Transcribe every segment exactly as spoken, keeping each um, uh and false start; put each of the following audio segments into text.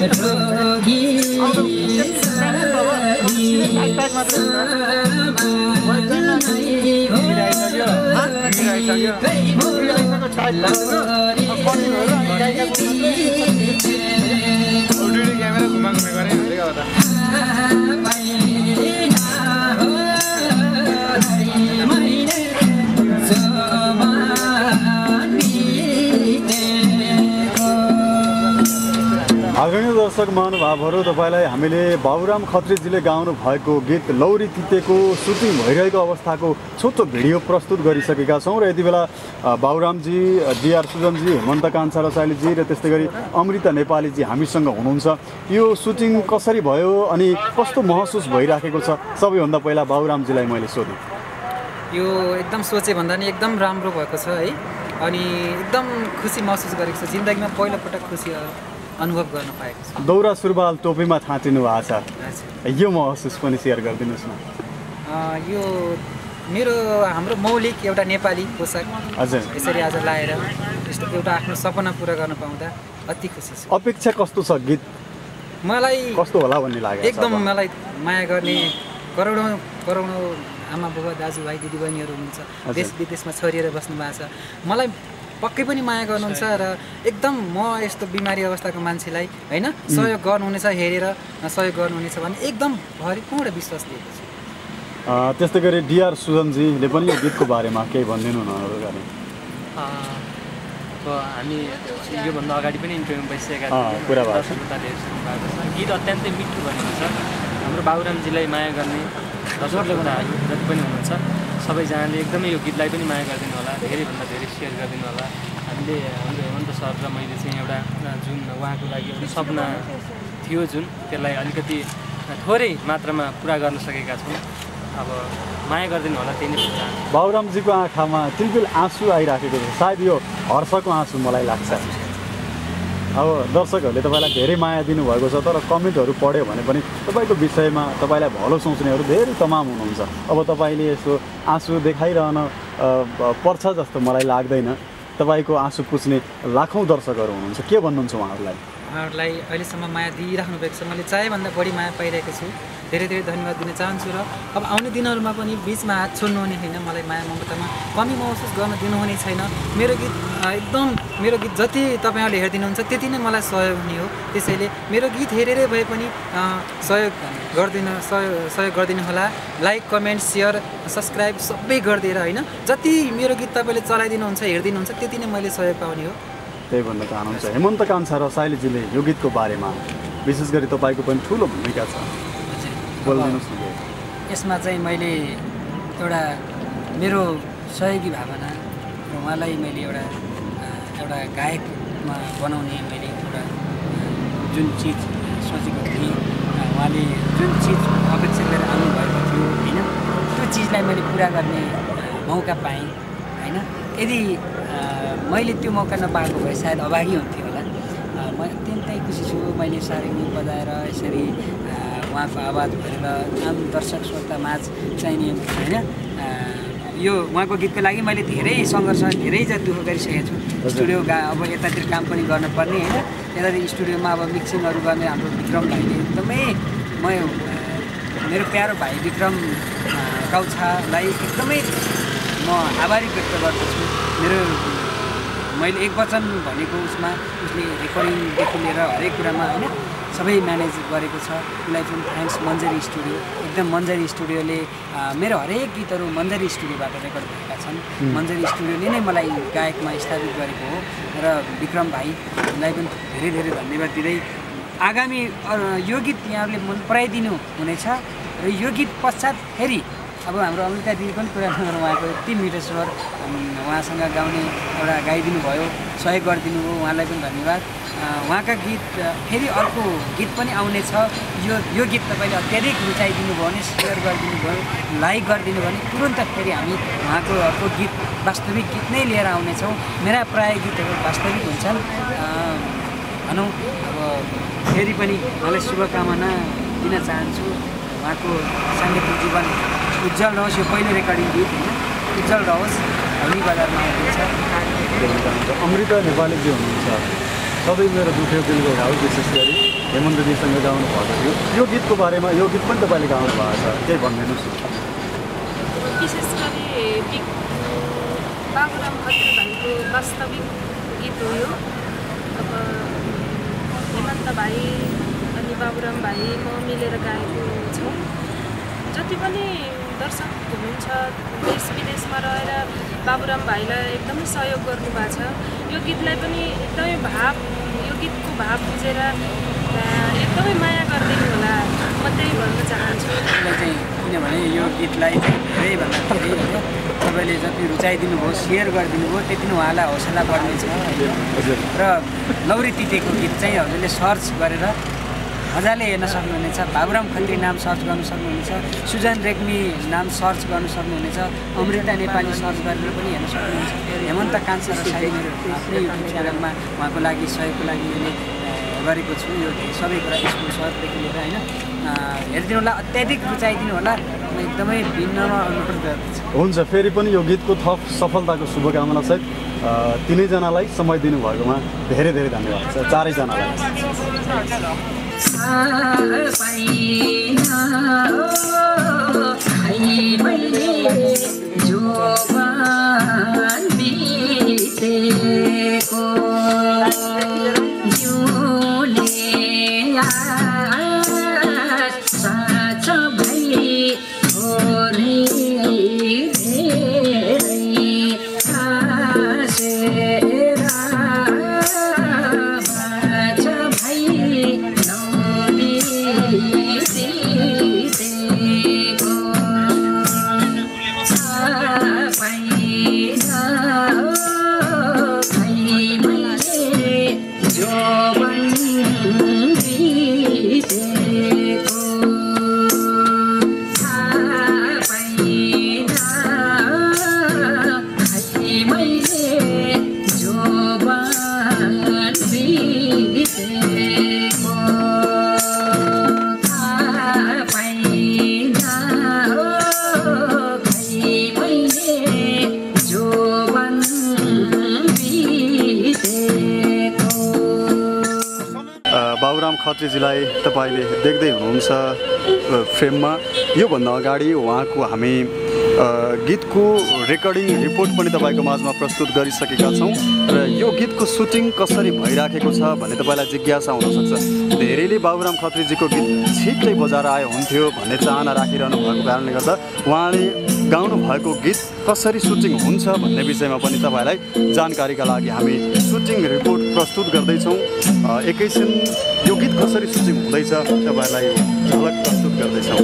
Camera घुमा घुमे गरेँ भनेको हो त आदरणीय दर्शक महानुभावहरू, तपाईँलाई हामीले बाबुराम खत्रीजीले गाउनु भएको गीत लौरी तितेको सुटिङ भइरहेको अवस्थाको छोटो भिडियो प्रस्तुत गरिसकेका छौँ। र यति बेला बाबुरामजी, डिआर सुजनजी, हेमन्त कान्छा रसाइलीजी र त्यस्तै गरी अमृता नेपालीजी हामीसँग हुनुहुन्छ। यो सुटिङ कसरी भयो अनि कस्तो महसुस भइराखेको छ, सबैभन्दा पहिला बाबुरामजीलाई मैले सोधेँ। यो एकदम सोचे भन्दा नि एकदम राम्रो भएको छ है, अनि एकदम खुसी महसुस गरेको छ। जिन्दगीमा पहिलोपटक खुसी अनुभव गर्न पाएको छु। दौरा सुरुवाल टोपीमा थाँटिनु भएको छ, यो महसुस पनि सेयर गरिदिनुहोस् न। यो मेरो हाम्रो मौलिक एउटा नेपाली पोसाक हजुर यसरी आज लाएर यस्तो एउटा आफ्नो सपना पुरा गर्न पाउँदा अति खुसी छु। अपेक्षा कस्तो छ गीत, मलाई कस्तो होला भन्ने लाग्यो? एकदम मलाई माया गर्ने करोडौँ करोडौँ आमा बुबा दाजुभाइ दिदीबहिनीहरू हुनुहुन्छ, देश विदेशमा छरिएर बस्नु भएको छ। मलाई पक्कै पनि माया गर्नुहुन्छ र एकदम म यस्तो बिमारी अवस्थाको मान्छेलाई होइन सहयोग गर्नुहुनेछ, हेरेर सहयोग गर्नुहुनेछ भन्ने एकदम भरिपूर्ण विश्वास दिएको छु। त्यस्तै गरी डिआर सुजनजीले पनि यो गीतको बारेमा केही भनिदिनु न। अब हामी योभन्दा अगाडि पनि इन्टरभ्यूमा बसिसकेका कुरा भएको छ। गीत अत्यन्तै मिठो बनेको छ। हाम्रो बाबुरामजीलाई माया गर्ने दर्शकहरू जति पनि हुनुहुन्छ सबैजनाले एकदमै यो गीतलाई पनि माया गरिदिनु होला, धेरैभन्दा धेरै सेयर गरिदिनु होला। हामीले हाम्रो हेमन्त सर र मैले चाहिँ एउटा जुन उहाँको लागि एउटा सपना थियो जुन त्यसलाई अलिकति थोरै मात्रामा पुरा गर्न सकेका छौँ। अब माया गरिदिनु होला, त्यही नै कुरा। बाबुरामजीको आँखामा तिलबिल आँसु आइराखेको छ, सायद यो हर्षको आँसु मलाई लाग्छ। अब दर्शकहरूले तपाईँलाई धेरै माया दिनुभएको छ, तर कमेन्टहरू पढ्यो भने पनि तपाईँको विषयमा तपाईँलाई भलो सोच्नेहरू धेरै तमाम हुनुहुन्छ। अब तपाईँले यसो आँसु देखाइरहन पर्छ जस्तो मलाई लाग्दैन। तपाईँको आँसु पुछ्ने लाखौँ दर्शकहरू हुनुहुन्छ, के भन्नुहुन्छ उहाँहरूलाई? उहाँहरूलाई अहिलेसम्म माया दिइराख्नु भएको छ, मैले चाहेभन्दा बढी माया पाइरहेको छु। धेरै धेरै धन्यवाद दिन चाहन्छु र अब आउने दिनहरूमा पनि बिचमा हात छोड्नुहुने होइन, मलाई माया ममतामा कमी महसुस गर्न दिनुहुने छैन। मेरो गीत एकदम मेरो गीत जति तपाईँहरूले हेरिदिनुहुन्छ त्यति नै मलाई सहयोग हुने हो। त्यसैले मेरो गीत हेरेरै भए पनि सहयोग गरिदिनु सहयोग सहयोग गरिदिनु होला। लाइक, कमेन्ट, सेयर, सब्सक्राइब सबै गरिदिएर होइन, जति मेरो गीत तपाईँले चलाइदिनुहुन्छ हेरिदिनुहुन्छ त्यति नै मैले सहयोग पाउने हो। त्यही भन्न चाहनुहुन्छ। हेमन्त कान्छा रसाइलीजीले यो गीतको बारेमा विशेष गरी तपाईँको पनि ठुलो भूमिका छ, बोलिदिनुहोस् न। यसमा चाहिँ मैले एउटा मेरो सहयोगी भावना र उहाँलाई मैले एउटा एउटा गायकमा बनाउने मैले एउटा जुन चिज सोचेको थिएँ, उहाँले जुन चिज अपेक्षा गरेर आउनुभएको थियो होइन, त्यो चिजलाई मैले पुरा गर्ने मौका पाएँ होइन। यदि मैले त्यो मौका नपाएको भए सायद अभागी हुन्थेँ होला। म अत्यन्तै खुसी छु, मैले सारेङ्गी बजाएर यसरी उहाँको आवाज भरेर आम दर्शक श्रोतामाझ चाहिने होइन। यो उहाँको गीतको लागि मैले धेरै सङ्घर्ष, धेरै जति दुःख गरिसकेको छु। स्टुडियो गा अब यतातिर काम पनि गर्नुपर्ने होइन, यतातिर स्टुडियोमा अब मिक्सिङहरू गर्ने हाम्रो विक्रम भाइले एकदमै, म मेरो प्यारो भाइ विक्रम कौछालाई एकदमै म आभारी व्यक्त गर्दछु। मेरो मैले एक वचन भनेको उसमा उसले रेकर्डिङदेखि लिएर हरेक कुरामा होइन सबै म्यानेज गरेको छ। उसलाई पनि थ्याङ्क्स। मन्जरी स्टुडियो, एकदम मन्जरी स्टुडियोले मेरो हरेक गीतहरू मन्जरी स्टुडियोबाट रेकर्ड भएका छन्। मन्जरी स्टुडियोले नै मलाई गायकमा स्थापित गरेको हो र विक्रम भाइलाई पनि धेरै धेरै धन्यवाद दिँदै आगामी यो गीत यहाँहरूले मन पराइदिनु हुनेछ र यो गीत पश्चात फेरि अब हाम्रो अमृता दिदी पनि कुरा गरेर उहाँको यति मिठो स्वर उहाँसँग गाउने एउटा गाइदिनु भयो, सहयोग गरिदिनु भयो, उहाँलाई पनि धन्यवाद। उहाँका गीत फेरि अर्को गीत पनि आउनेछ। यो यो गीत तपाईँले अत्याधिक रुचाइदिनु भयो भने, सेयर गरिदिनु भयो, लाइक गरिदिनु भयो भने तुरन्त फेरि हामी उहाँको अर्को गीत वास्तविक गीत नै लिएर आउनेछौँ। मेरा प्राय गीतहरू वास्तविक हुन्छन् भनौँ। अब फेरि पनि उहाँलाई शुभकामना दिन चाहन्छु। उहाँको साङ्गीतिक जीवन उज्जवल रहोस्। यो पहिलो रेकर्डिङ गीत होइन, उज्जवल रहोस्। भोलि बजारमा आउँदैछ। अमृता नेपालीजी हुनुहुन्छ, सधैँ मेरो दुःख दिल गएर विशेष गरी हेमन्तजीसँग गाउनु भएको थियो यो गीतको बारेमा यो गीत पनि तपाईँले गाउनु भएको छ केही भनिदिनुहोस् विशेष गरी बाबुराम खत्री भाइको वास्तविक गीत हो यो अब हेमन्त भाइ अनि बाबुराम भाइ म मिलेर गाएको छौँ जति पनि दर्शक हुनुहुन्छ देश विदेशमा रहेर बाबुराम भाइलाई एकदमै सहयोग गर्नुभएको छ यो गीतलाई पनि एकदमै भाव यो गीतको भाव बुझेर एकदमै माया गरिदिनु होला म त्यही भन्न चाहन्छु चाहिँ किनभने यो गीतलाई चाहिँ धेरैभन्दा धेरै तपाईँले जति रुचाइदिनु भयो सेयर गरिदिनु भयो त्यति नै उहाँलाई हौसला बढ्नेछ र लौरी तितेको गीत चाहिँ हजुरले सर्च गरेर मजाले हेर्न सक्नुहुनेछ बाबुराम खत्री नाम सर्च गर्नु सक्नुहुनेछ सुजन रेग्मी नाम सर्च गर्नु सक्नुहुनेछ अमृता नेपाली सर्च गरेर पनि हेर्न सक्नुहुन्छ हेमन्त कान्छा र साई मेरो आफ्नै युट्युब च्यानलमा उहाँको लागि सहयोगको लागि मैले गरेको छु यो सबै कुरा स्पोन्सरदेखि लिएर होइन हेरिदिनु होला अत्याधिक रुचाइदिनु होला म एकदमै भिन्नमा अनुरोध गर्दछु हुन्छ फेरि पनि यो गीतको थप सफलताको शुभकामना सहित तिनैजनालाई समय दिनुभएकोमा धेरै धेरै धन्यवाद छ चारैजनालाई बाबुराम खत्रीजीलाई तपाईँले देख्दै हुनुहुन्छ फ्रेममा योभन्दा अगाडि उहाँको हामी गीतको रेकर्डिङ रिपोर्ट पनि तपाईँको माझमा प्रस्तुत गरिसकेका छौँ र यो गीतको सुटिङ कसरी भइराखेको छ भन्ने तपाईँलाई जिज्ञासा हुनसक्छ धेरैले बाबुराम खत्रीजीको गीत छिट्टै बजाएर आयो हुन्थ्यो भन्ने चाहना राखिरहनु भएको कारणले गर्दा उहाँले गाउनु भएको गीत कसरी सुटिङ हुन्छ भन्ने विषयमा पनि तपाईँलाई जानकारीका लागि हामी सुटिङ रिपोर्ट प्रस्तुत गर्दैछौँ एकैछिन यो गीत कसरी सुटिङ हुँदैछ तपाईँहरूलाई झलक प्रस्तुत गर्दैछौँ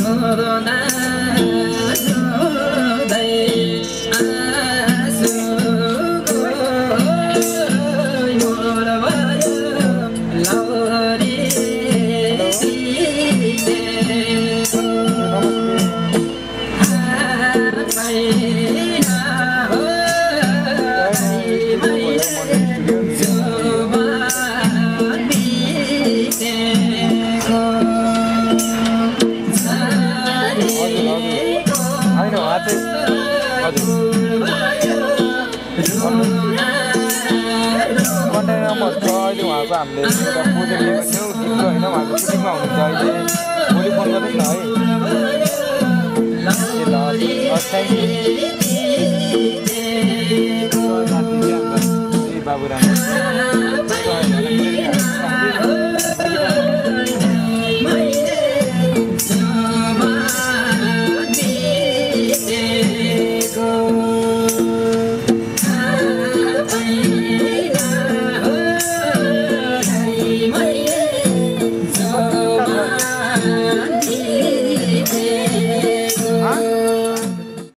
कन्टेनरमा छ अहिले उहाँको हामीले एउटा प्रोजेक्ट लिएको थियौँ गीतको होइन उहाँको सुटिङमा हुनुहुन्छ अहिले भोलि फोन गर्नुहोस् न है ए ल थ्याङ्क यू बाबुराम